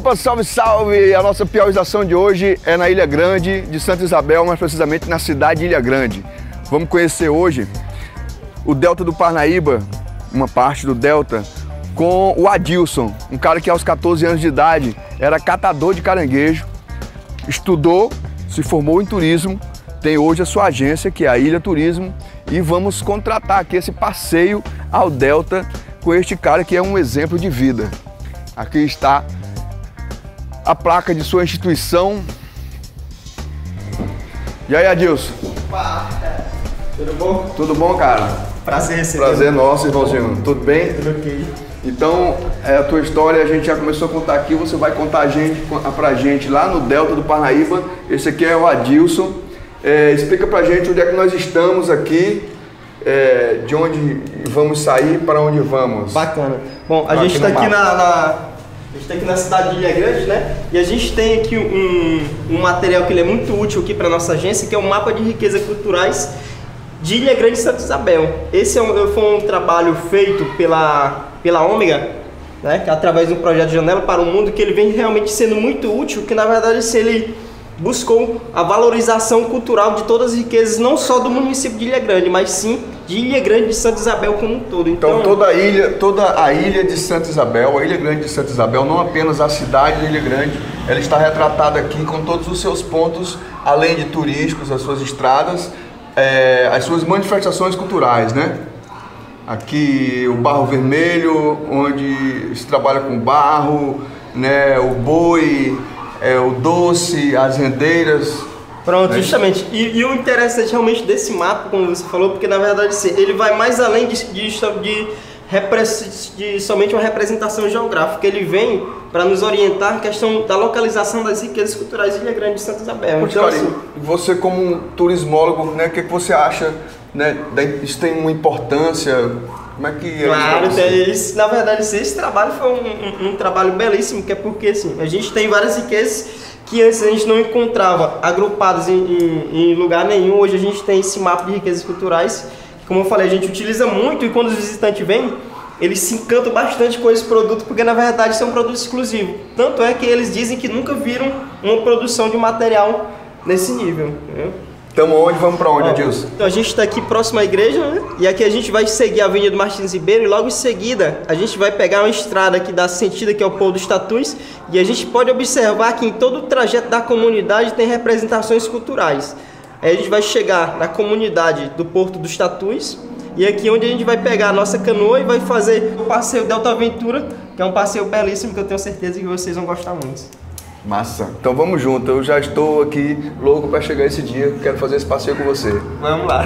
Opa, salve, salve! A nossa piauização de hoje é na Ilha Grande de Santa Isabel, mais precisamente na cidade de Ilha Grande. Vamos conhecer hoje o Delta do Parnaíba, uma parte do Delta, com o Adilson, um cara que aos 14 anos de idade era catador de caranguejo, estudou, se formou em turismo, tem hoje a sua agência, que é a Ilha Turismo, e vamos contratar aqui esse passeio ao Delta com este cara que é um exemplo de vida. Aqui está a placa de sua instituição. E aí, Adilson? Opa, tudo bom? Tudo bom, cara? Prazer receber. Prazer nosso, irmãozinho. Tudo bem? Tudo ok. Então, a tua história a gente já começou a contar aqui, você vai contar pra gente lá no Delta do Parnaíba. Esse aqui é o Adilson. Explica pra gente onde é que nós estamos aqui, de onde vamos sair, para onde vamos. Bacana. Bom, a gente está aqui na cidade de Ilha Grande, né? E a gente tem aqui um material que ele é muito útil aqui para nossa agência, que é o mapa de riquezas culturais de Ilha Grande e Santa Isabel. Esse foi um trabalho feito pela Ômega, né? Que é através do projeto Janela para o Mundo, que ele vem realmente sendo muito útil, que na verdade ele buscou a valorização cultural de todas as riquezas, não só do município de Ilha Grande, mas sim de Ilha Grande de Santa Isabel como um todo. Então toda a ilha de Santa Isabel, a Ilha Grande de Santa Isabel, não apenas a cidade de Ilha Grande, ela está retratada aqui com todos os seus pontos, além de turísticos, as suas estradas, as suas manifestações culturais, né? Aqui o Barro Vermelho, onde se trabalha com barro, né? O boi, o doce, as rendeiras. Pronto, justamente. E o interessante realmente desse mapa, como você falou, porque na verdade ele vai mais além de somente uma representação geográfica. Ele vem para nos orientar a questão da localização das riquezas culturais de Ilha Grande de Santa Isabel. Então, assim, você como um turismólogo, né, o que você acha, né, isso tem uma importância? Como é que claro, isso, na verdade esse trabalho foi um trabalho belíssimo, que é porque assim, a gente tem várias riquezas que antes a gente não encontrava agrupadas em lugar nenhum. Hoje a gente tem esse mapa de riquezas culturais, como eu falei, a gente utiliza muito, e quando os visitantes vêm, eles se encantam bastante com esse produto, porque na verdade são produtos exclusivos. Tanto é que eles dizem que nunca viram uma produção de material nesse nível, entendeu? Estamos onde? Vamos para onde, Adilson? Então a gente está aqui próximo à igreja, né? E aqui a gente vai seguir a Avenida Martins Ribeiro, e logo em seguida a gente vai pegar uma estrada que dá sentido aqui ao Polo dos Tatus, e a gente pode observar que em todo o trajeto da comunidade tem representações culturais. Aí a gente vai chegar na comunidade do Porto dos Tatus, e aqui onde a gente vai pegar a nossa canoa e vai fazer o passeio Delta Aventura, que é um passeio belíssimo que eu tenho certeza que vocês vão gostar muito. Massa. Então vamos junto. Eu já estou aqui louco para chegar esse dia. Quero fazer esse passeio com você. Vamos lá.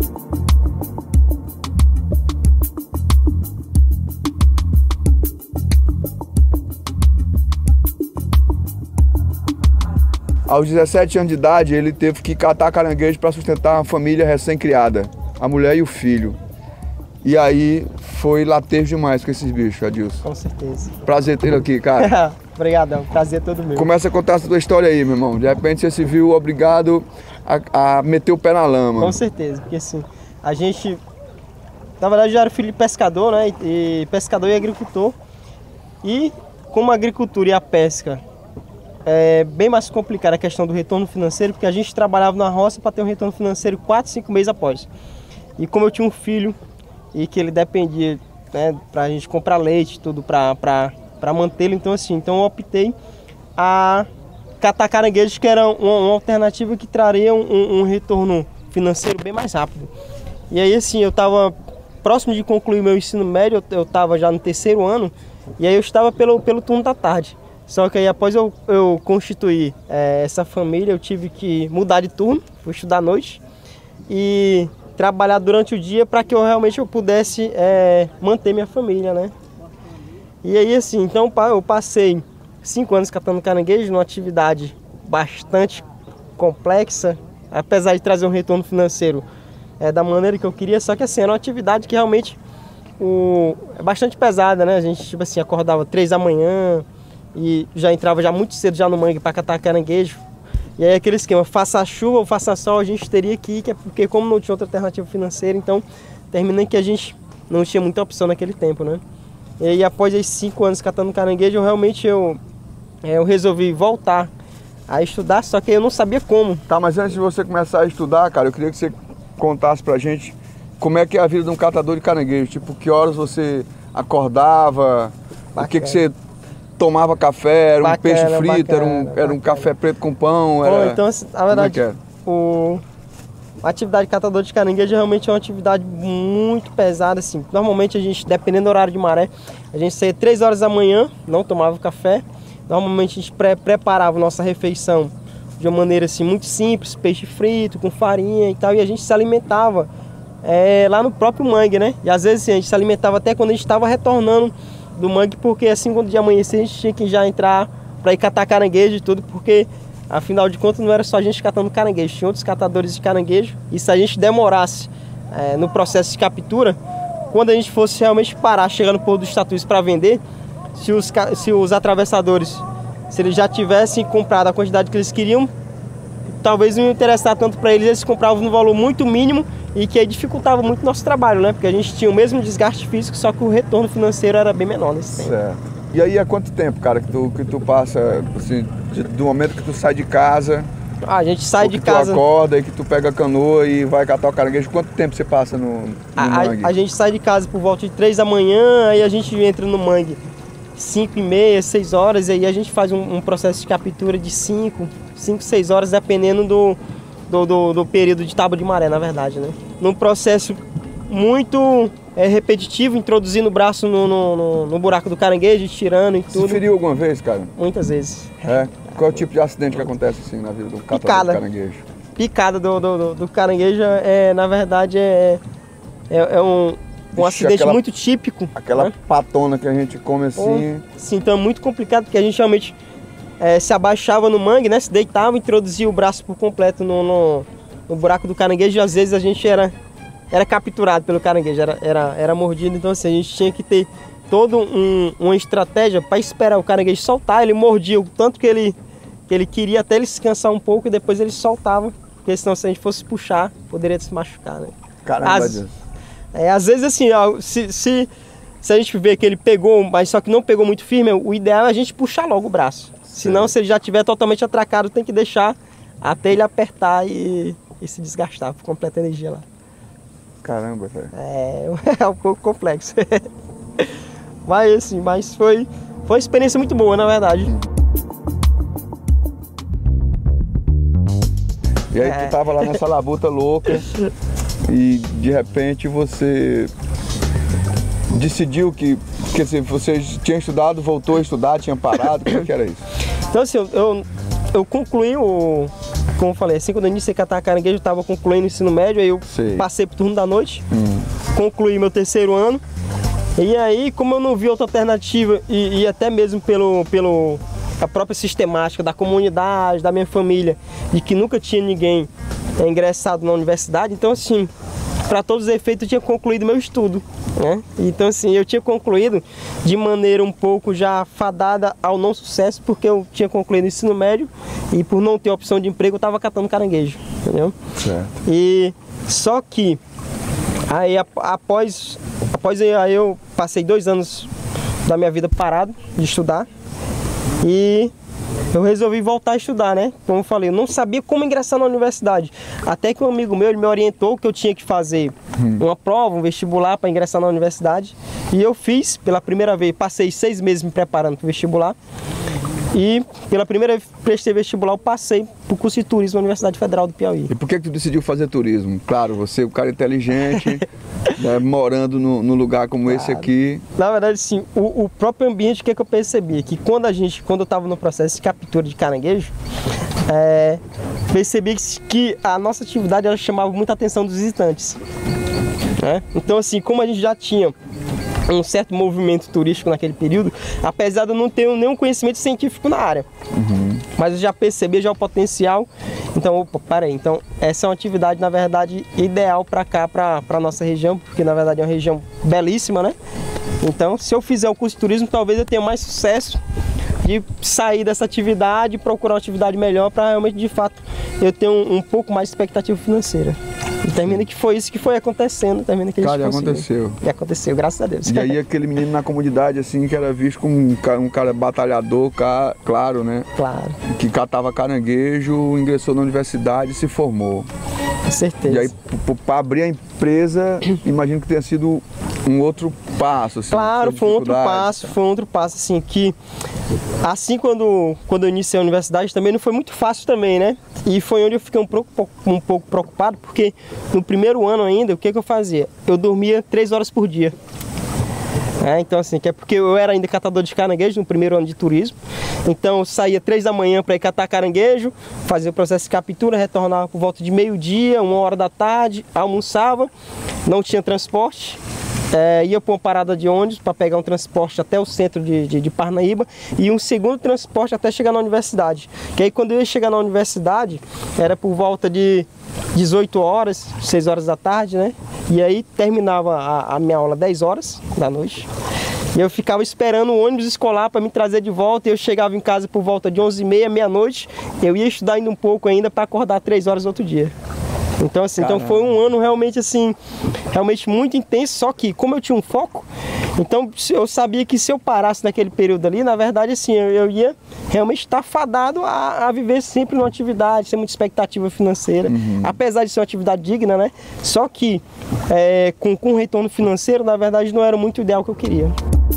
Aos 17 anos de idade, ele teve que catar caranguejo para sustentar uma família recém-criada, a mulher e o filho. E aí foi latejo demais com esses bichos, Adilson. Com certeza. Prazer tê-lo aqui, cara. Obrigadão, prazer é todo meu. Começa a contar essa tua história aí, meu irmão. De repente você se viu obrigado a meter o pé na lama. Com certeza, porque assim, a gente, na verdade, já era filho de pescador, né? E pescador e agricultor. E como a agricultura e a pesca é bem mais complicada a questão do retorno financeiro, porque a gente trabalhava na roça para ter um retorno financeiro 4, 5 meses após. E como eu tinha um filho e que ele dependia, né, pra gente comprar leite, tudo para mantê-lo, então assim, eu optei a catar caranguejos, que era uma alternativa que traria um retorno financeiro bem mais rápido. E aí assim, eu estava próximo de concluir meu ensino médio, eu estava já no 3º ano, e aí eu estava pelo turno da tarde. Só que aí após eu constituir essa família, eu tive que mudar de turno, fui estudar à noite e trabalhar durante o dia para que eu pudesse manter minha família, né? E aí assim, então eu passei 5 anos catando caranguejo, numa atividade bastante complexa, apesar de trazer um retorno financeiro da maneira que eu queria, só que assim, era uma atividade que realmente é bastante pesada, né? A gente tipo assim, acordava 3 da manhã e já entrava já muito cedo já no mangue para catar caranguejo. E aí aquele esquema, faça chuva ou faça sol, a gente teria que ir, porque como não tinha outra alternativa financeira, então terminei que a gente não tinha muita opção naquele tempo, né? E aí após esses 5 anos catando caranguejo, eu eu resolvi voltar a estudar, só que eu não sabia como. Tá, mas antes de você começar a estudar, cara, eu queria que você contasse pra gente como é que é a vida de um catador de caranguejo. Tipo, que horas você acordava, o que você tomava café, era um peixe frito, era um café preto com pão, era... Então, na verdade, a atividade de catador de caranguejo realmente é uma atividade muito pesada, assim. Normalmente a gente, dependendo do horário de maré, a gente saía 3 horas da manhã, não tomava café. Normalmente a gente preparava nossa refeição de uma maneira assim muito simples, peixe frito, com farinha e tal, e a gente se alimentava lá no próprio mangue, né? E às vezes assim, a gente se alimentava até quando a gente estava retornando do mangue, porque assim, quando o dia amanhecer, a gente tinha que já entrar para ir catar caranguejo e tudo, porque afinal de contas não era só a gente catando caranguejo, tinha outros catadores de caranguejo, e se a gente demorasse no processo de captura, quando a gente fosse realmente parar, chegar no Porto dos Tatus para vender, se os atravessadores, se eles já tivessem comprado a quantidade que eles queriam, talvez não ia interessar tanto para eles, eles compravam no valor muito mínimo e que aí dificultava muito o nosso trabalho, né? Porque a gente tinha o mesmo desgaste físico, só que o retorno financeiro era bem menor nesse tempo. Certo. E aí há quanto tempo, cara, que tu passa, assim, do momento que tu sai de casa... A gente sai de casa... tu acorda e que tu pega a canoa e vai catar o caranguejo, quanto tempo você passa no mangue? A gente sai de casa por volta de 3 da manhã, aí a gente entra no mangue 5h30, 6 horas, e aí a gente faz um processo de captura de 5, 6 horas, dependendo do período de tábua de maré, na verdade, né? Num processo muito repetitivo, introduzindo o braço no buraco do caranguejo, tirando e tudo. Você feriu alguma vez, cara? Muitas vezes. Qual é o tipo de acidente que acontece assim na vida do catador de caranguejo? Picada do caranguejo, na verdade, é um acidente muito típico. Aquela né? patona que a gente come assim. Sim, então é muito complicado, porque a gente realmente se abaixava no mangue, né? Se deitava, introduzia o braço por completo no buraco do caranguejo, e às vezes a gente era capturado pelo caranguejo, era mordido. Então assim, a gente tinha que ter toda uma estratégia para esperar o caranguejo soltar. Ele mordia o tanto que ele queria, até ele se cansar um pouco, e depois ele soltava, porque senão, se a gente fosse puxar, poderia se machucar, né? Caramba, às vezes assim, se a gente vê que ele pegou, mas só que não pegou muito firme, o ideal é a gente puxar logo o braço. Senão, se ele já estiver totalmente atracado, tem que deixar até ele apertar e se desgastar por completa energia lá. Caramba, velho. É um pouco complexo. Mas foi uma experiência muito boa, na verdade. E aí tu tava lá nessa labuta louca e de repente você decidiu que você tinha estudado, voltou a estudar, tinha parado, como é que era isso? Então assim, eu concluí como eu falei, assim, quando eu iniciei a catar caranguejo, eu estava concluindo o ensino médio, aí eu passei pro turno da noite, concluí meu 3º ano. E aí, como eu não vi outra alternativa, e até mesmo a própria sistemática da comunidade, da minha família, de que nunca tinha ninguém ingressado na universidade, então assim, para todos os efeitos, eu tinha concluído meu estudo, né? Então assim, eu tinha concluído de maneira um pouco já fadada ao não sucesso, porque eu tinha concluído o ensino médio e por não ter opção de emprego, eu estava catando caranguejo, entendeu? Certo. E só que aí após aí eu passei 2 anos da minha vida parado de estudar e eu resolvi voltar a estudar, né? Como eu falei, eu não sabia como ingressar na universidade. Até que um amigo meu, ele me orientou que eu tinha que fazer uma prova, um vestibular para ingressar na universidade. E eu fiz pela primeira vez, passei 6 meses me preparando para o vestibular. E pela primeira vez prestei vestibular, eu passei para o curso de turismo na Universidade Federal do Piauí. E por que tu decidiu fazer turismo? Claro, você é um cara inteligente, né, morando num lugar como esse aqui. Na verdade, sim, o próprio ambiente, o que eu percebi? Que quando eu estava no processo de captura de caranguejo, percebi que a nossa atividade ela chamava muita atenção dos visitantes. Né? Então, assim, como a gente já tinha um certo movimento turístico naquele período, apesar de eu não ter nenhum conhecimento científico na área. Mas eu já percebi já o potencial. Então, opa, peraí, então essa é uma atividade, na verdade, ideal para cá, para a nossa região, porque na verdade é uma região belíssima, né? Então, se eu fizer o curso de turismo, talvez eu tenha mais sucesso de sair dessa atividade e procurar uma atividade melhor para realmente, de fato, eu tenho um pouco mais de expectativa financeira. E termina que foi isso que foi acontecendo, termina que a gente Cara, conseguiu. aconteceu. E aconteceu, graças a Deus. E aí aquele menino na comunidade, assim, que era visto como um cara batalhador, claro, né? Claro. Que catava caranguejo, ingressou na universidade e se formou. Com certeza. E aí, para abrir a empresa, imagino que tenha sido um outro passo. Assim, claro, foi um outro passo, assim, que assim quando eu iniciei a universidade também não foi muito fácil também, né? E foi onde eu fiquei um pouco preocupado, porque no primeiro ano ainda, o que eu fazia? Eu dormia 3 horas por dia. Então assim, que é porque eu era ainda catador de caranguejo no primeiro ano de turismo. Então eu saía 3 da manhã para ir catar caranguejo, fazia o processo de captura, retornava por volta de meio-dia, 1h da tarde, almoçava, não tinha transporte. Ia para uma parada de ônibus para pegar um transporte até o centro de Parnaíba e um segundo transporte até chegar na universidade. Que aí quando eu ia chegar na universidade era por volta de 18 horas, 6 horas da tarde, né? E aí terminava a minha aula 10 horas da noite. E eu ficava esperando o ônibus escolar para me trazer de volta e eu chegava em casa por volta de 11h30, meia-noite. Eu ia estudar ainda um pouco ainda para acordar 3 horas no outro dia. Então assim, então foi um ano realmente assim, realmente muito intenso, só que como eu tinha um foco, então eu sabia que se eu parasse naquele período ali, na verdade assim, eu ia realmente estar fadado a viver sempre numa atividade, sem muita expectativa financeira, apesar de ser uma atividade digna, né? Só que com um retorno financeiro, na verdade não era muito o ideal que eu queria.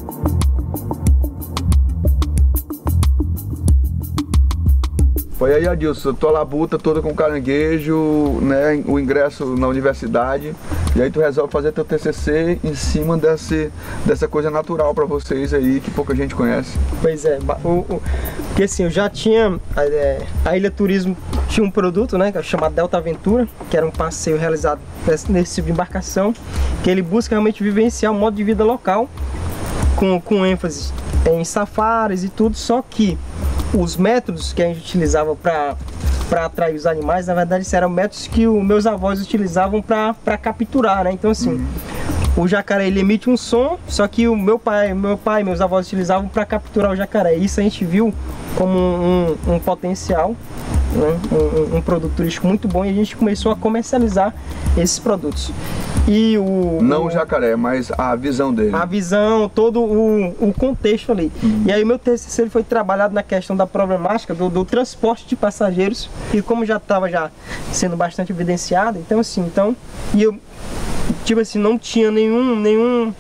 Foi aí, Adilson, tua labuta toda com caranguejo, né, o ingresso na universidade, e aí tu resolve fazer teu TCC em cima dessa coisa natural para vocês aí, que pouca gente conhece. Pois é, porque assim, eu já tinha, a Ilha Turismo tinha um produto, né, chamado Delta Aventura, que era um passeio realizado nesse tipo de embarcação, que ele busca realmente vivenciar um modo de vida local, com ênfase em safaris e tudo, só que os métodos que a gente utilizava para atrair os animais, na verdade, eram métodos que os meus avós utilizavam para capturar, né? Então assim, o jacaré ele emite um som, só que o meu pai e meus avós utilizavam para capturar o jacaré. Isso a gente viu como um potencial, né? Um produto turístico muito bom, e a gente começou a comercializar esses produtos. E não o jacaré, mas a visão dele. A visão, todo o contexto ali. E aí o meu TCC ele foi trabalhado na questão da problemática do transporte de passageiros, e como já estava sendo bastante evidenciado, então assim, e eu tipo assim, não tinha nenhum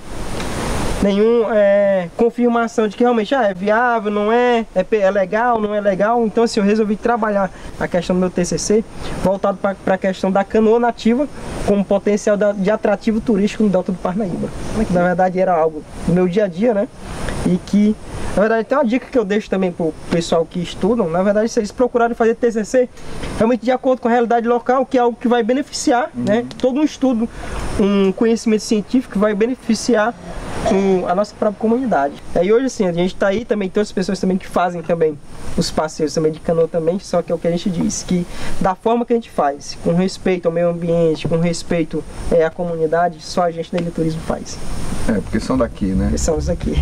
confirmação de que realmente é viável, não é legal, não é legal. Então assim, eu resolvi trabalhar a questão do meu TCC voltado para a questão da canoa nativa como potencial de atrativo turístico no Delta do Parnaíba, que na verdade era algo do meu dia a dia, né? E que, na verdade, tem uma dica que eu deixo também para o pessoal que estudam, na verdade, se eles procurarem fazer TCC realmente de acordo com a realidade local, que é algo que vai beneficiar, né? Todo um estudo, um conhecimento científico que vai beneficiar a nossa própria comunidade. E hoje assim, a gente está aí também, tem outras pessoas também que fazem também os passeios também de canoa também, só que é o que a gente diz, que da forma que a gente faz, com respeito ao meio ambiente, com respeito à comunidade, só a gente da Ilha Turismo faz. Porque são daqui, né? Porque somos daqui.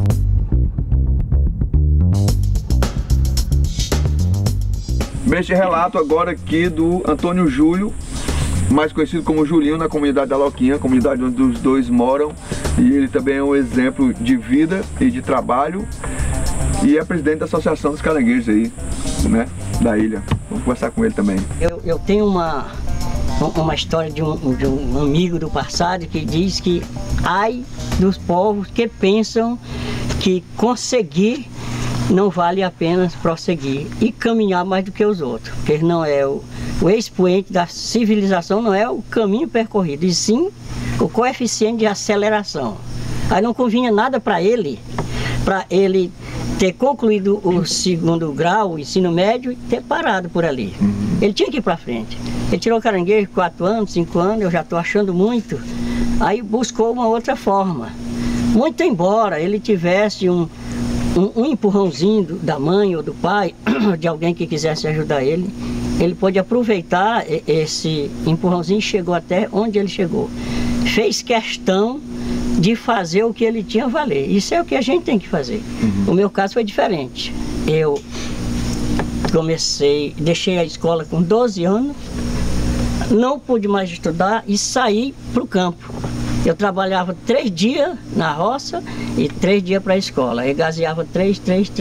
Este relato agora aqui do Antônio Júlio, mais conhecido como Julinho, na comunidade da Loquinha, comunidade onde os dois moram, e ele também é um exemplo de vida e de trabalho, e é presidente da Associação dos Caranguejos aí, né, da ilha. Vamos conversar com ele também. Eu tenho uma história de um amigo do passado que diz que ai dos povos que pensam que conseguir não vale a pena prosseguir e caminhar mais do que os outros, porque não é o expoente da civilização, não é o caminho percorrido, e sim o coeficiente de aceleração. Aí não convinha nada para ele ter concluído o 2º grau, o ensino médio, e ter parado por ali. Ele tinha que ir para frente. Ele tirou caranguejo 4 anos, 5 anos, eu já estou achando muito. Aí buscou uma outra forma. Muito embora ele tivesse um empurrãozinho da mãe ou do pai, de alguém que quisesse ajudar ele pôde aproveitar esse empurrãozinho e chegou até onde ele chegou. Fez questão de fazer o que ele tinha a valer. Isso é o que a gente tem que fazer. O meu caso foi diferente. Eu deixei a escola com 12 anos, não pude mais estudar e saí para o campo. Eu trabalhava 3 dias na roça e 3 dias para a escola. Eu gazeava 3,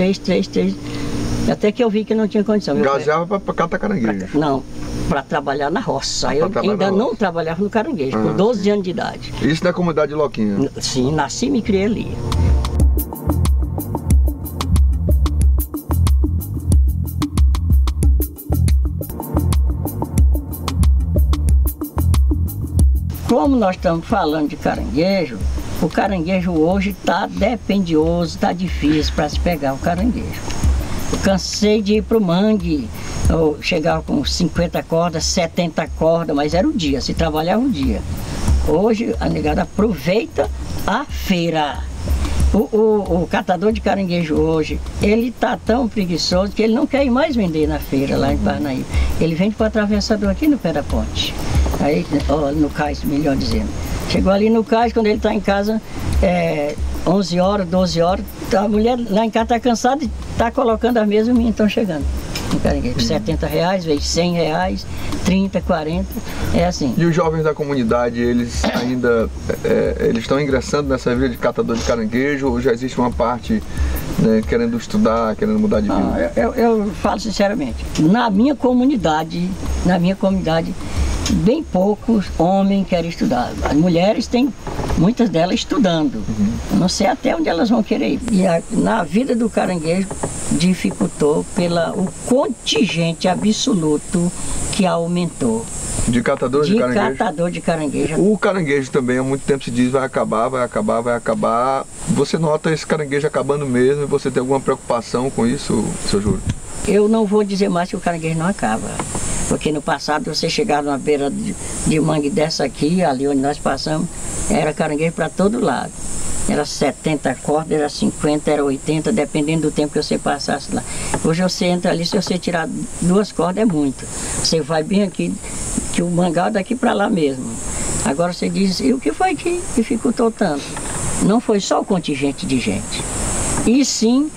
até que eu vi que não tinha condição. Gazeava para catar caranguejo? Não, para trabalhar na roça. Eu ainda não trabalhava no caranguejo, com 12 anos de idade. Isso na comunidade de Loquinha? Sim, nasci e me criei ali. Como nós estamos falando de caranguejo, o caranguejo hoje está dependioso, está difícil para se pegar o caranguejo. Eu cansei de ir para o mangue, eu chegava com 50 cordas, 70 cordas, mas era o dia, se trabalhava o dia. Hoje a negada aproveita a feira. O catador de caranguejo hoje, ele está tão preguiçoso que ele não quer ir mais vender na feira lá em Parnaíba. Ele vende para o atravessador aqui no pé da ponte. Aí, no cais, melhor dizendo. Chegou ali no cais, quando ele está em casa, 11 horas, 12 horas, a mulher lá em casa está cansada e está colocando a mesa e os meninos estão chegando. R$70, vezes R$100, 30, 40, é assim. E os jovens da comunidade, eles ainda eles estão ingressando nessa vida de catador de caranguejo ou já existe uma parte, né, querendo estudar, querendo mudar de vida? Eu falo sinceramente, na minha comunidade, bem poucos homens querem estudar. As mulheres têm, muitas delas estudando. Não sei até onde elas vão querer ir. E na vida do caranguejo dificultou o contingente absoluto que aumentou. De catador de caranguejo? De catador de caranguejo. O caranguejo também, há muito tempo se diz, vai acabar. Você nota esse caranguejo acabando mesmo e você tem alguma preocupação com isso, seu Júlio? Eu não vou dizer mais que o caranguejo não acaba. Porque no passado você chegava numa beira de mangue dessa aqui, ali onde nós passamos, era caranguejo para todo lado. Era 70 cordas, era 50, era 80, dependendo do tempo que você passasse lá. Hoje você entra ali, se você tirar 2 cordas é muito. Você vai bem aqui, que o mangal é daqui para lá mesmo. Agora você diz, e o que foi que dificultou tanto? Não foi só o contingente de gente, e sim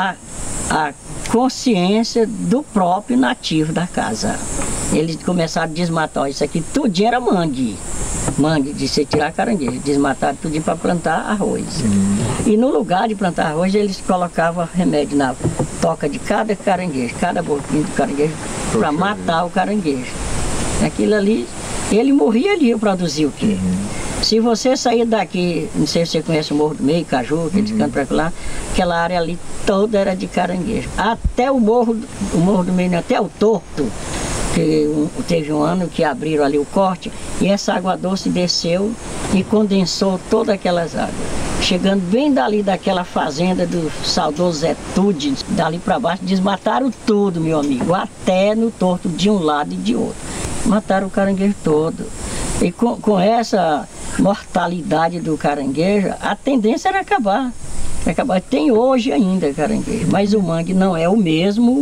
a consciência do próprio nativo da casa. Eles começaram a desmatar, isso aqui tudinho era mangue de você tirar caranguejo, desmataram tudinho para plantar arroz. E no lugar de plantar arroz, eles colocavam remédio na toca de cada caranguejo, cada boquinho do caranguejo, para matar o caranguejo. Aquilo ali, ele morria ali, eu produzia o quê? Se você sair daqui, não sei se você conhece o Morro do Meio, Caju, aqueles cantos para lá, aquela área ali toda era de caranguejo. Até o Morro do Meio, até o Torto, que teve um ano que abriram ali o corte, e essa água doce desceu e condensou todas aquelas águas. Chegando bem dali daquela fazenda do saudoso Zé Tude, dali para baixo, desmataram tudo, meu amigo, até no Torto de um lado e de outro. Mataram o caranguejo todo. E com essa mortalidade do caranguejo, a tendência era acabar. Tem hoje ainda caranguejo, mas o mangue não é o mesmo,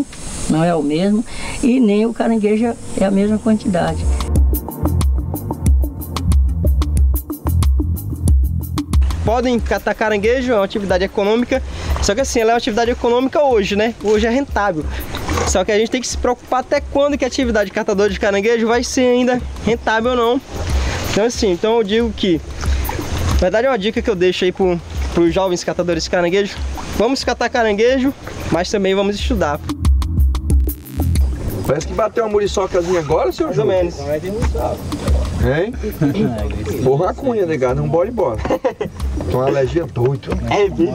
e nem o caranguejo é a mesma quantidade. Podem catar caranguejo, é uma atividade econômica, só que assim, ela é uma atividade econômica hoje, né? Hoje é rentável. Só que a gente tem que se preocupar até quando que a atividade de catador de caranguejo vai ser ainda rentável ou não. Então assim, eu digo que, na verdade é uma dica que eu deixo aí para os jovens catadores de caranguejo. Vamos catar caranguejo, mas também vamos estudar. Parece que bateu uma muriçocazinha agora, seu Júlio? Mais ou menos. Hein? Porra a cunha, negado, não bora embora. Tem uma alergia doida. É, viu?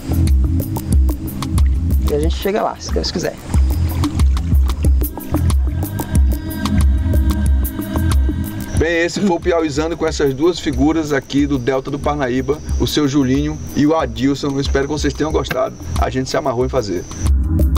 E a gente chega lá, se Deus quiser. Bem, esse foi o Piauizando com essas duas figuras aqui do Delta do Parnaíba, o seu Julinho e o Adilson. Eu espero que vocês tenham gostado. A gente se amarrou em fazer.